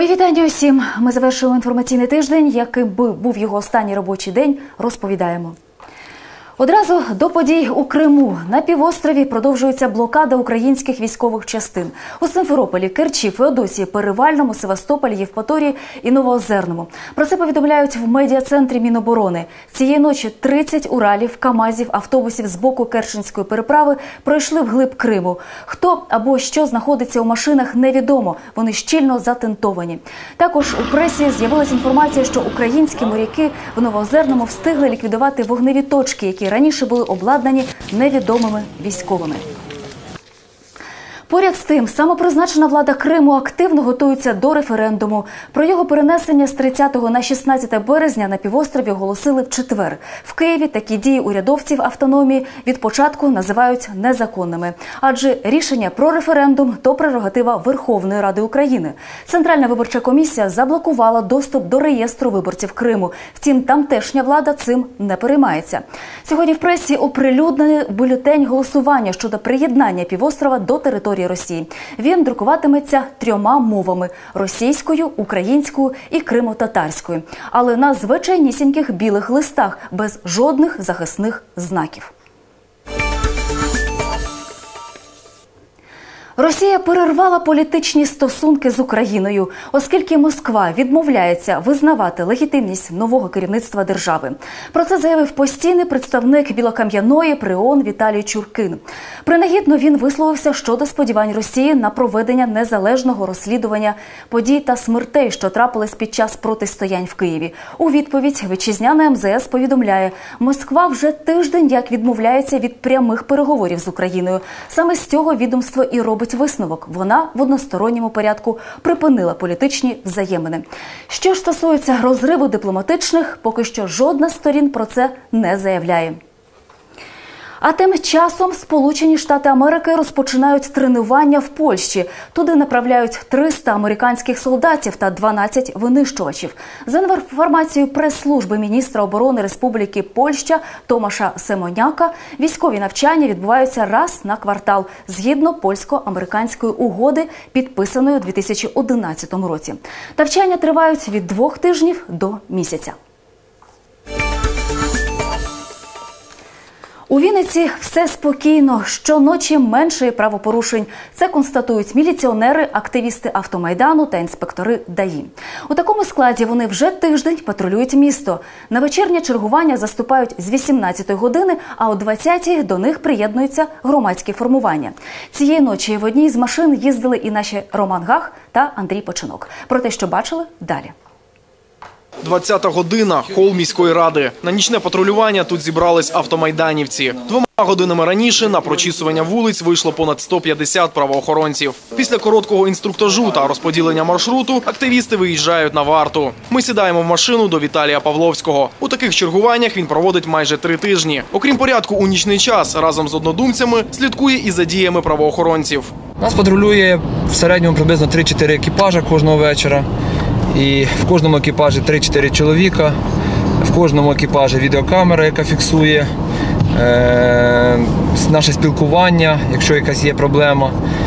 Мої вітання усім. Ми завершуємо інформаційний тиждень, яким би був його останній робочий день, розповідаємо. Одразу до подій у Криму. На півострові продовжується блокада українських військових частин. У Симферополі, Керчі, Феодосії, Перевальному, Севастополі, Євпаторії і Новоозерному. Про це повідомляють в медіа-центрі Міноборони. Цієї ночі 30 Уралів, КАМАЗів, автобусів з боку Керченської переправи пройшли вглиб Криму. Хто або що знаходиться у машинах, невідомо. Вони щільно затентовані. Також у пресі з'явилася інформація, що українські моряки в Новоозерному встигли ліквідувати вогневі точки, які раніше були обладнані невідомими військовими. Поряд з тим, самопризначена влада Криму активно готується до референдуму. Про його перенесення з 30 на 16 березня на півострові оголосили в четвер. В Києві такі дії урядовців автономії від початку називають незаконними. Адже рішення про референдум – то прерогатива Верховної Ради України. Центральна виборча комісія заблокувала доступ до реєстру виборців Криму. Втім, тамтешня влада цим не переймається. Сьогодні в пресі оприлюднений бюлетень голосування щодо приєднання півострова до території Росії. Він друкуватиметься 3 мовами – російською, українською і кримо-татарською. Але на звичайнісіньких білих листах, без жодних захисних знаків. Росія перервала політичні стосунки з Україною, оскільки Москва відмовляється визнавати легітимність нового керівництва держави. Про це заявив постійний представник Білокам'яної при ООН Віталій Чуркін. Принагідно він висловився щодо сподівань Росії на проведення незалежного розслідування подій та смертей, що трапились під час протистоянь в Києві. У відповідь вітчизняна МЗС повідомляє, Москва вже тиждень як відмовляється від прямих переговорів з Україною. Саме з цього відомство і робить висновок. Вона в односторонньому порядку припинила політичні взаємини. Що ж стосується розриву дипломатичних, поки що жодна з сторін про це не заявляє. А тим часом Сполучені Штати Америки розпочинають тренування в Польщі. Туди направляють 300 американських солдатів та 12 винищувачів. За інформацією прес-служби міністра оборони Республіки Польща Томаша Семоняка, військові навчання відбуваються раз на квартал, згідно польсько-американської угоди, підписаної у 2011 році. Навчання тривають від 2 тижнів до місяця. У Вінниці все спокійно, щоночі менше правопорушень. Це констатують міліціонери, активісти Автомайдану та інспектори ДАІ. У такому складі вони вже тиждень патрулюють місто. На вечірнє чергування заступають з 18-ї години, а о 20-й до них приєднуються громадські формування. Цієї ночі в одній з машин їздили і наші Роман Гах та Андрій Починок. Про те, що бачили, далі. 20-та година, хол міської ради. На нічне патрулювання тут зібрались автомайданівці. 2 годинами раніше на прочісування вулиць вийшло понад 150 правоохоронців. Після короткого інструктажу та розподілення маршруту активісти виїжджають на варту. Ми сідаємо в машину до Віталія Павловського. У таких чергуваннях він проводить майже 3 тижні. Окрім порядку у нічний час, разом з однодумцями слідкує і за діями правоохоронців. Нас патрулює в середньому приблизно 3-4 екіпажа кожного вечора. І в кожному екіпажі 3-4 чоловіка, в кожному екіпажі відеокамера, яка фіксує наше спілкування, якщо якась є проблема.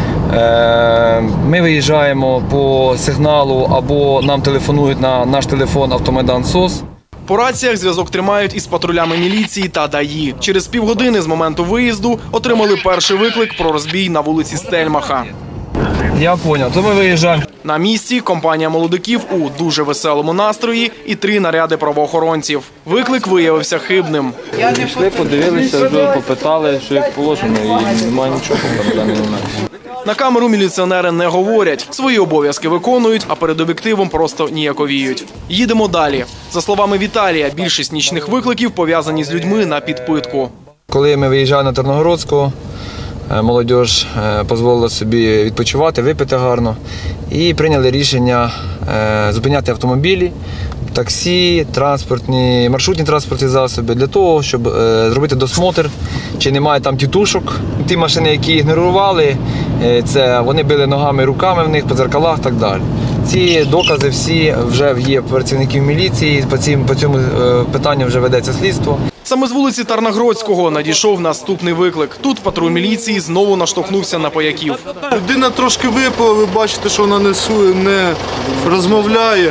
Ми виїжджаємо по сигналу або нам телефонують на наш телефон «Автомайдан СОС». По раціях зв'язок тримають із патрулями міліції та ДАІ. Через півгодини з моменту виїзду отримали перший виклик про розбій на вулиці Стельмаха. Я зрозумів, то ми виїжджаємо. На місці компанія молодиків у дуже веселому настрої і 3 наряди правоохоронців. Виклик виявився хибним. Пішли, подивилися, попитали, що як положено, і немає нічого на даний момент. На камеру міліціонери не говорять, свої обов'язки виконують, а перед об'єктивом просто ніяковіють. Їдемо далі. За словами Віталія, більшість нічних викликів пов'язані з людьми на підпитку. Коли ми виїжджали на Тарногородську, молодь дозволила собі відпочивати, випити гарно і прийняли рішення зупиняти автомобілі, таксі, маршрутні транспортні засоби для того, щоб зробити досмотр, чи немає там тітушок. Ті машини, які ігнорували, вони били ногами, руками в них, по дзеркалах і так далі. Ці докази всі вже є в працівників міліції, по цьому питанню вже ведеться слідство. Саме з вулиці Тарногродського надійшов наступний виклик. Тут патруль міліції знову наштовхнувся на паяків. Людина трошки випала, ви бачите, що вона не розмовляє.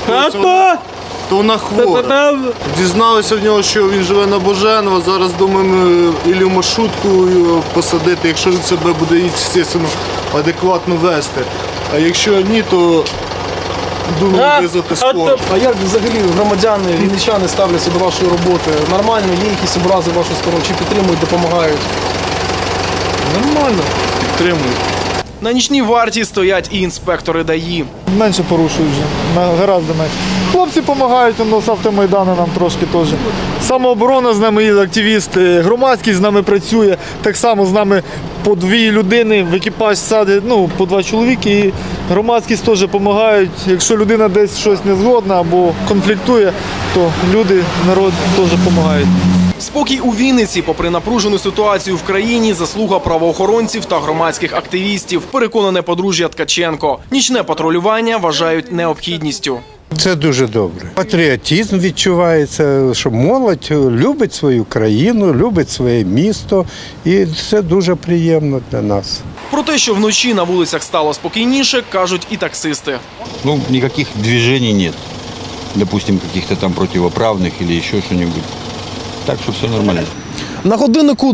То вона хвора. Дізналися в нього, що він живе на Боженова. Зараз думаємо і в маршрутку посадити, якщо він себе буде, звісно, адекватно вести. А якщо ні, то думаю визвати скору. А як взагалі громадяни, вінничани ставляться до вашої роботи? Нормально? Є якісь образи в вашу сторону? Чи підтримують, допомагають? Нормально, підтримують. На нічній варті стоять і інспектори ДАІ. Менше порушують вже, гораздо менше. Хлопці допомагають, з автомайдану нам трошки теж. Самооборона з нами є, активісти, громадськість з нами працює. Так само з нами по 2 людини в екіпаж садять, по 2 чоловіки. І громадськість теж допомагають. Якщо людина десь щось не згодна або конфліктує, то люди, народ теж допомагають. Спокій у Вінниці, попри напружену ситуацію в країні, заслуга правоохоронців та громадських активістів, переконане подружжя Ткаченко. Нічне патрулювання вважають необхідністю. Це дуже добре. Патріотизм відчувається, що молодь любить свою країну, любить своє місто, і це дуже приємно для нас. Про те, що вночі на вулицях стало спокійніше, кажуть і таксисти. Никаких движений нет. Допустим, каких-то там противоправных или еще что-нибудь. Так що все нормально. На годиннику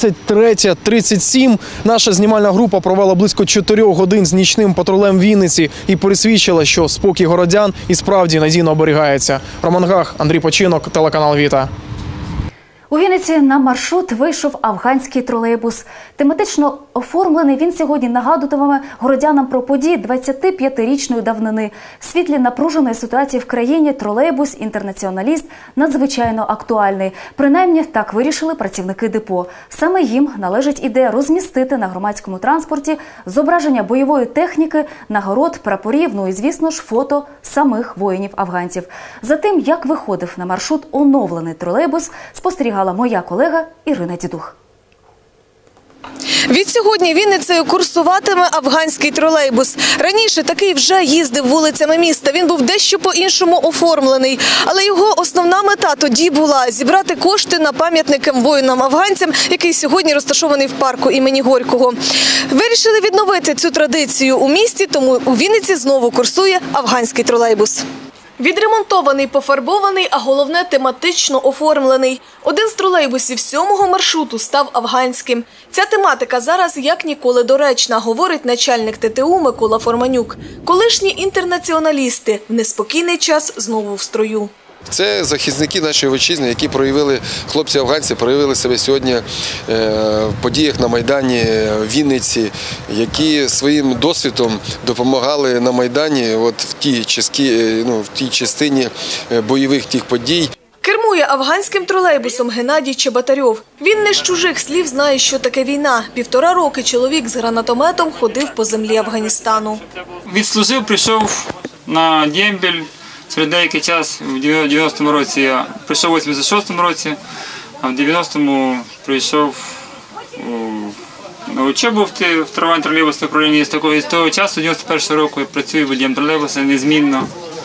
23:37 наша знімальна група провела близько 4 годин з нічним патрулем Вінниці і пересвідчила, що спокій городян і справді надійно оберігається. Роман Гах, Андрій Починок, телеканал Віта. У Вінниці на маршрут вийшов афганський тролейбус. Тематично оформлений він сьогодні нагадуватиме городянам про події 25-річної давнини. В світлі напруженої ситуації в країні тролейбус-інтернаціоналіст надзвичайно актуальний. Принаймні, так вирішили працівники депо. Саме їм належить ідея розмістити на громадському транспорті зображення бойової техніки, нагород, прапорів, і, звісно ж, фото самих воїнів-афганців. За тим, як виходив на маршрут оновлений тролейбус, спостерігала моя колега Ірина Дідух. Відсьогодні Вінницею курсуватиме афганський тролейбус. Раніше такий вже їздив вулицями міста. Він був дещо по-іншому оформлений. Але його основна мета тоді була – зібрати кошти на пам'ятник воїнам-афганцям, який сьогодні розташований в парку імені Горького. Вирішили відновити цю традицію у місті, тому у Вінниці знову курсує афганський тролейбус. Відремонтований, пофарбований, а головне – тематично оформлений. Один з тролейбусів 7-го маршруту став афганським. Ця тематика зараз як ніколи доречна, говорить начальник ТТУ Микола Форманюк. Колишні інтернаціоналісти в неспокійний час знову в строю. Це захисники нашої вітчизни, які хлопці-афганці проявили себе сьогодні в подіях на Майдані в Вінниці, які своїм досвідом допомагали на Майдані в тій частині бойових тих подій. Кермує афганським тролейбусом Геннадій Чеботарьов. Він не з чужих слів знає, що таке війна. 1,5 роки чоловік з гранатометом ходив по землі Афганістану. Відслужив, прийшов на дембель. Через деякий час, в 90-му році я прийшов у 86-му році, а в 90-му прийшов на учебу в трамвайному тролейбусному управлінні. З того часу, 91-го року, я працюю водієм тролейбуса незмінно.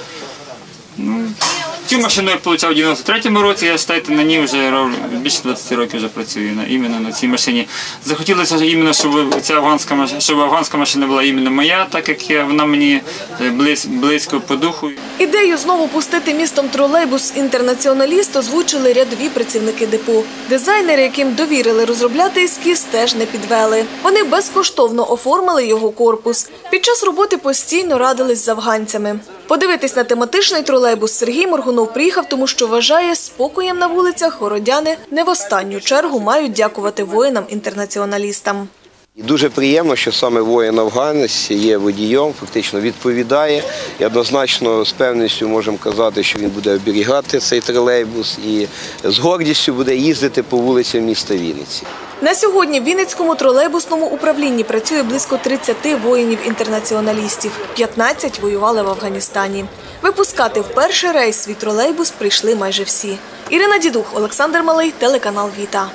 Цю машину я отримав у 93-му році, я вважаю, на ній вже більше 20 років вже працюю іменно на цій машині. Захотілося іменно, щоб афганська машина була іменно моя, так як вона мені близько по духу. Ідею знову пустити містом тролейбус інтернаціоналіст озвучили рядові працівники депо. Дизайнери, яким довірили розробляти ескіз, теж не підвели. Вони безкоштовно оформили його корпус. Під час роботи постійно радились з афганцями. Подивитись на тематичний тролейбус Сергій Моргунов приїхав, тому що вважає, спокоєм на вулицях городяни не в останню чергу мають дякувати воїнам-інтернаціоналістам. Дуже приємно, що саме воїн-афганець є водієм, фактично відповідає. І однозначно з певністю можемо казати, що він буде оберігати цей тролейбус і з гордістю буде їздити по вулицям міста Вінниці. На сьогодні в Вінницькому тролейбусному управлінні працює близько 30 воїнів-інтернаціоналістів. 15 воювали в Афганістані. Випускати вперше рейс свій тролейбус прийшли майже всі. Ірина Дідух, Олександр Малий, телеканал Віта.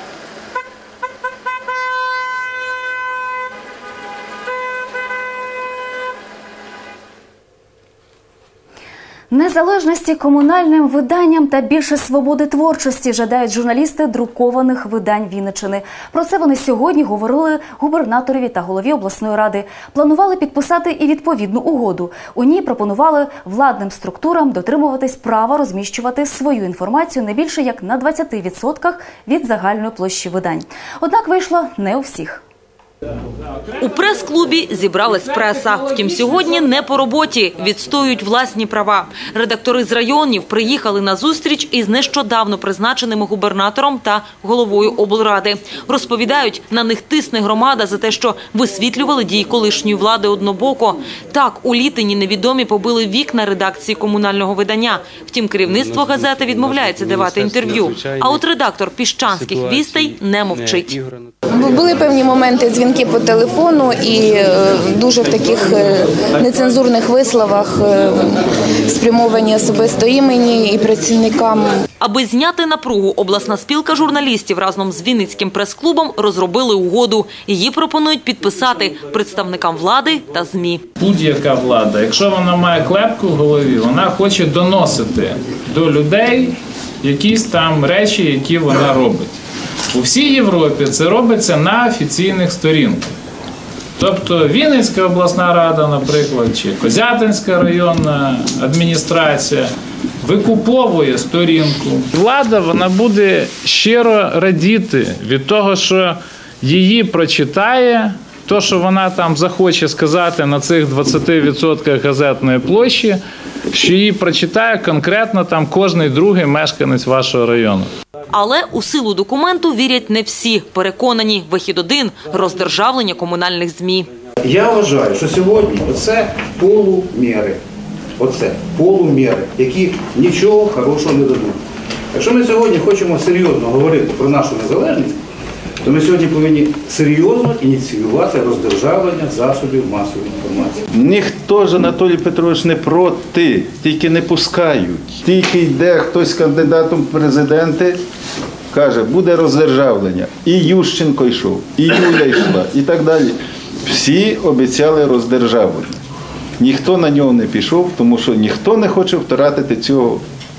Незалежності комунальним виданням та більше свободи творчості жадають журналісти друкованих видань Вінниччини. Про це вони сьогодні говорили губернаторові та голові обласної ради. Планували підписати і відповідну угоду. У ній пропонували владним структурам дотримуватись права розміщувати свою інформацію не більше як на 20% від загальної площі видань. Однак вийшло не у всіх. У прес-клубі зібралась преса. Втім, сьогодні не по роботі, відстоюють власні права. Редактори з районів приїхали на зустріч із нещодавно призначеними губернатором та головою облради. Розповідають, на них тисне громада за те, що висвітлювали дії колишньої влади однобоко. Так, у Літині невідомі побили вікна редакції комунального видання. Втім, керівництво газети відмовляється давати інтерв'ю. А от редактор «Піщанських вістей» не мовчить. Були певні моменти, дзвінки по телефону і дуже в таких нецензурних висловах спрямовані особисто і мені, і працівникам. Аби зняти напругу, обласна спілка журналістів разом з Вінницьким прес-клубом розробили угоду. Її пропонують підписати представникам влади та ЗМІ. Будь-яка влада, якщо вона має клепку в голові, вона хоче доносити до людей якісь там речі, які вона робить. У всій Європі це робиться на офіційних сторінках. Тобто Вінницька обласна рада, наприклад, чи Козятинська районна адміністрація викуповує сторінку. Влада, вона буде щиро радіти від того, що її прочитає, то, що вона там захоче сказати на цих 20% газетної площі, що її прочитає конкретно там кожний другий мешканець вашого району. Але у силу документу вірять не всі. Переконані, вихід один – роздержавлення комунальних ЗМІ. Я вважаю, що сьогодні оце полуміри, які нічого хорошого не дадуть. Якщо ми сьогодні хочемо серйозно говорити про нашу незалежність, то ми сьогодні повинні серйозно ініціювати роздержавлення засобів масової інформації. Ніхто ж, Анатолій Петрович, не проти, тільки не пускають. Тільки йде хтось кандидатом в президенти, каже, буде роздержавлення. І Ющенко йшов, і Юля йшла, і так далі. Всі обіцяли роздержавлення. Ніхто на нього не пішов, тому що ніхто не хоче втратити цього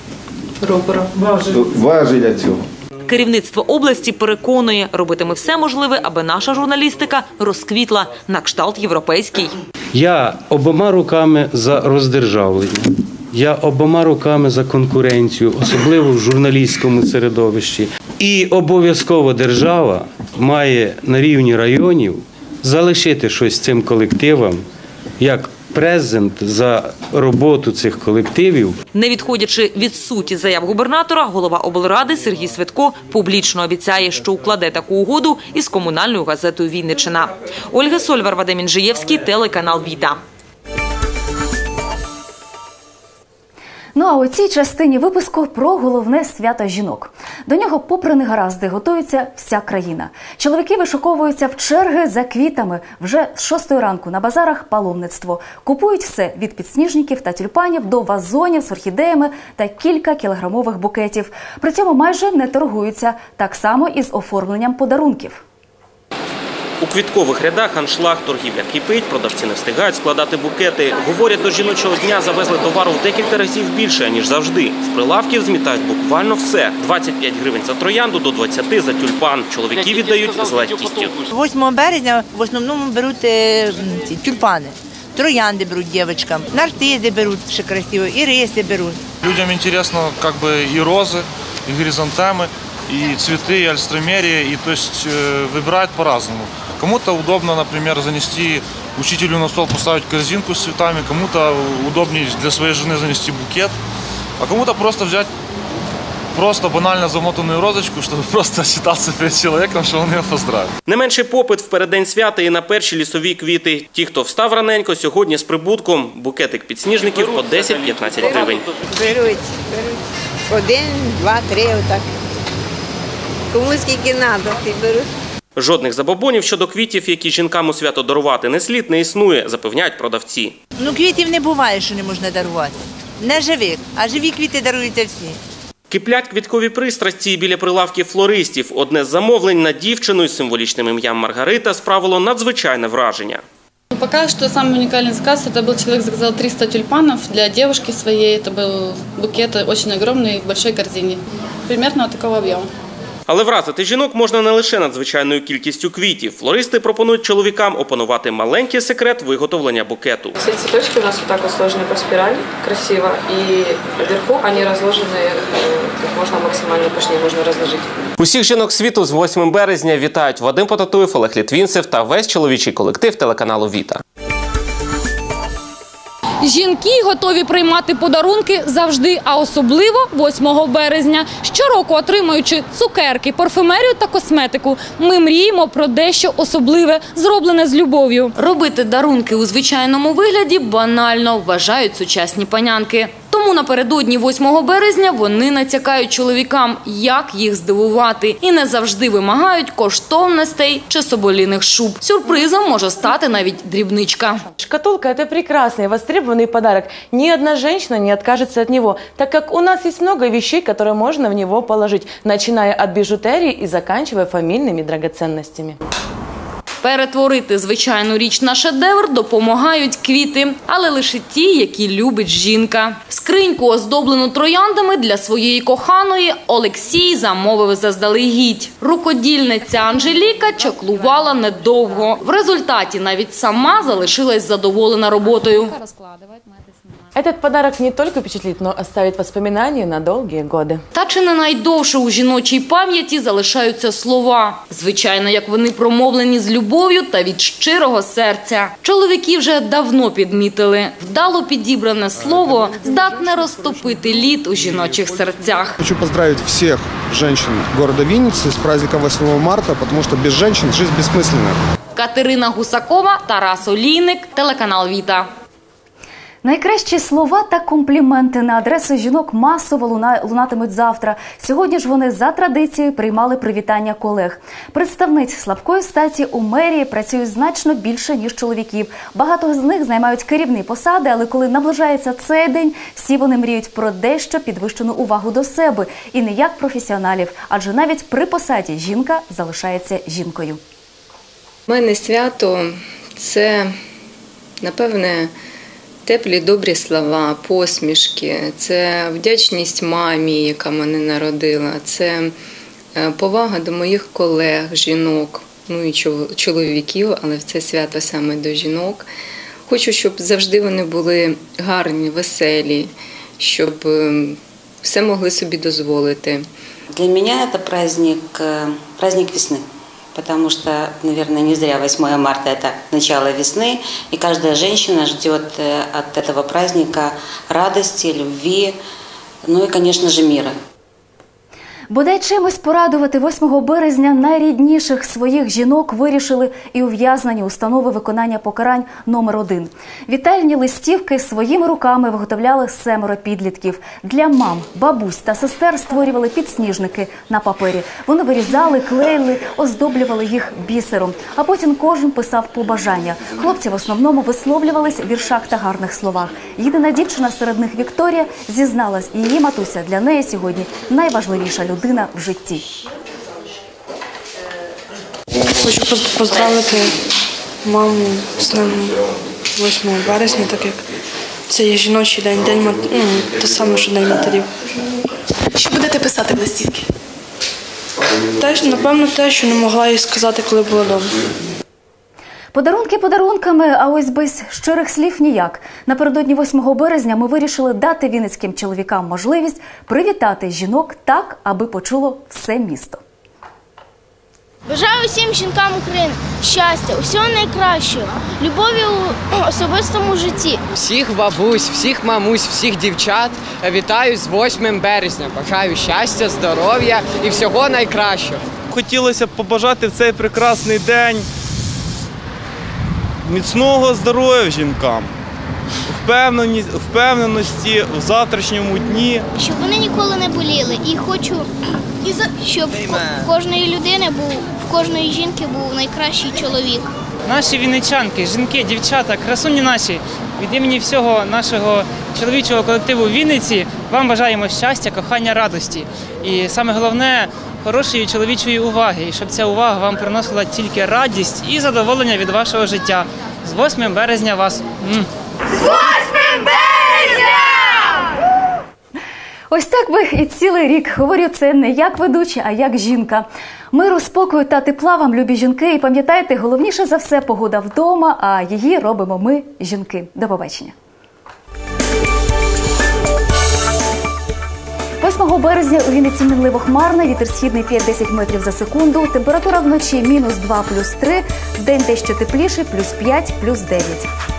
важеля цього. Керівництво області переконує, робитиме все можливе, аби наша журналістика розквітла на кшталт європейський. Я обома руками за роздержавлення. Я обома руками за конкуренцію, особливо в журналістському середовищі. І обов'язково держава має на рівні районів залишити щось цим колективам, як презент за роботу цих колективів. Не відходячи від суті заяв губернатора, голова облради Сергій Свитко публічно обіцяє, що укладе таку угоду із комунальною газетою «Вінниччина». Ольга Сольвар, Вадим Інжиєвський, телеканал «Віта». Ну а у цій частині випуску про головне свято жінок. До нього, попри негаразди, готується вся країна. Чоловіки вишуковуються в черги за квітами. Вже з 6 ранку на базарах паломництво. Купують все від підсніжників та тюльпанів до вазонів з орхідеями та кілька кілограмових букетів. При цьому майже не торгуються. Так само і з оформленням подарунків. У квіткових рядах аншлаг, торгівля кипить, продавці не встигають складати букети. Говорять, до жіночого дня завезли товару в декілька разів більше, ніж завжди. З прилавків змітають буквально все. 25 гривень за троянду, до 20 за тюльпан. Чоловіки віддають з легкістю. 8 березня в основному беруть тюльпани. Троянди беруть дівчатам, нарцизи беруть, ще красиво, іриси беруть. Людям цікаво, і рози, і горизонтами, и цветы, и альстромерии, и то есть выбирают по-разному. Кому-то удобно, например, занести учителю на стол, поставить корзинку с цветами, кому-то удобнее для своей жены занести букет, а кому-то просто взять банально замотанную розочку, чтобы просто считаться перед человеком, что он ее поздравил. Не менший попит в переддень свята і на перші лісові квіти. Ті, хто встав раненько, сьогодні з прибутком. Букетик підсніжників по 10-15 гривень. Беруть. 1, 2, 3, отак. Кому скільки треба, ти беруть. Жодних забобонів щодо квітів, які жінкам у свято дарувати не слід, не існує, запевняють продавці. Квітів не буває, що не можна дарувати. Не живих, а живі квіти даруються всі. Киплять квіткові пристрасті біля прилавків флористів. Одне з замовлень на дівчину із символічним ім'ям Маргарита справило надзвичайне враження. пока что самый уникальный заказ, это был человек заказал 300 тюльпанов для девушки своей. Это был букет очень огромный в большой корзине. Примерно вот такого объема. Але вразити жінок можна не лише надзвичайною кількістю квітів. Флористи пропонують чоловікам опанувати маленький секрет виготовлення букету. Все цветочки у нас вот так вот сложены по спирали, красиво, и вверху они разложены как можно максимально пышнее, можно разложить. Усіх жінок світу з 8 березня вітають Вадим Потатуєв, Олег Літвінцев та весь чоловічий колектив телеканалу «Віта». Жінки готові приймати подарунки завжди, а особливо 8 березня. Щороку отримуючи цукерки, парфумерію та косметику, ми мріємо про дещо особливе, зроблене з любов'ю. Робити дарунки у звичайному вигляді банально, вважають сучасні панянки. Тому напередодні 8 березня вони натякають чоловікам, як їх здивувати. І не завжди вимагають коштовностей чи соболіних шуб. Сюрпризом може стати навіть дрібничка. Шкатулка – это прекрасный, востребованный подарок. Ни одна женщина не откажется от него, так как у нас есть много вещей, которые можно в него положить, начиная от бижутерии и заканчивая фамильными драгоценностями. Перетворити звичайну річ на шедевр допомагають квіти, але лише ті, які любить жінка. Скриньку, оздоблену трояндами для своєї коханої, Олексій замовив заздалегідь. Рукодільниця Анжеліка чаклувала недовго. В результаті навіть сама залишилась задоволена роботою. Этот подарок не только впечатлит, но оставит воспоминания на долгие годы. Та чи не найдовше у жіночій пам'яті залишаються слова. Звичайно, як вони промовлені з любов'ю та від щирого серця. Чоловіки вже давно підмітили. Вдало підібране слово здатне розтопити лід у жіночих серцях. Хочу поздравить всех женщин города Винницы с праздником 8 марта, потому что без женщин жизнь бессмысленна. Катерина Гусакова, Тарас Олійник, телеканал «Віта». Найкращі слова та компліменти на адресу жінок масово лунатимуть завтра. Сьогодні ж вони за традицією приймали привітання колег. Представниць слабкої статі у мерії працюють значно більше, ніж чоловіків. Багато з них займають керівні посади, але коли наближається цей день, всі вони мріють про дещо підвищену увагу до себе. І не як професіоналів, адже навіть при посаді жінка залишається жінкою. У мене свято – це, напевне, теплі, добрі слова, посмішки, це вдячність мамі, яка мене народила, це повага до моїх колег, жінок, ну і чоловіків, але це свято саме до жінок. Хочу, щоб завжди вони були гарні, веселі, щоб все могли собі дозволити. Для мене це праздник весни. Потому что, наверное, не зря 8 марта – это начало весны, и каждая женщина ждет от этого праздника радости, любви, ну и, конечно же, мира. Бодай чимось порадувати 8 березня найрідніших своїх жінок вирішили і ув'язнені установи виконання покарань номер 1. Вітальні листівки своїми руками виготовляли 7 підлітків. Для мам, бабусь та сестер створювали підсніжники на папері. Вони вирізали, клеїли, оздоблювали їх бісером. А потім кожен писав побажання. Хлопці в основному висловлювались в віршах та гарних словах. Єдина дівчина серед них Вікторія зізналась, її матуся для неї сьогодні найважливіша людина в житті. Хочу поздравити маму з днем 8 березня, так як це є жіночий день, те саме, що День матерів. Що будете писати в листівки? Напевно, те, що не могла їй сказати, коли була вдома. Подарунки подарунками, а ось без щирих слів ніяк. Напередодні 8 березня ми вирішили дати вінницьким чоловікам можливість привітати жінок так, аби почуло все місто. Бажаю усім жінкам України щастя, усього найкращого, любові у особистому житті. Всіх бабусь, всіх мамусь, всіх дівчат вітаю з 8 березня. Бажаю щастя, здоров'я і всього найкращого. Хотілося б побажати в цей прекрасний день міцного здоров'я жінкам, впевненості в завтрашньому дні. Щоб вони ніколи не боліли. І хочу, щоб в кожної людини в кожної жінки був найкращий чоловік. Наші вінничанки, жінки, дівчата, красуні наші, від імені всього нашого чоловічого колективу в Вінниці вам бажаємо щастя, кохання, радості. І саме головне – хорошої чоловічої уваги, і щоб ця увага вам приносила тільки радість і задоволення від вашого життя. З 8 березня вас! З 8 березня! Ось так би і цілий рік. Говорю це не як ведуча, а як жінка. Миру, спокою та тепла вам, любі жінки. І пам'ятайте, головніше за все – погода вдома, а її робимо ми, жінки. До побачення. 8 березня у Вінниці мінливо хмарно, вітер східний 5-10 метрів за секунду, температура вночі -2 + 3, вдень дещо тепліше, +5, +9.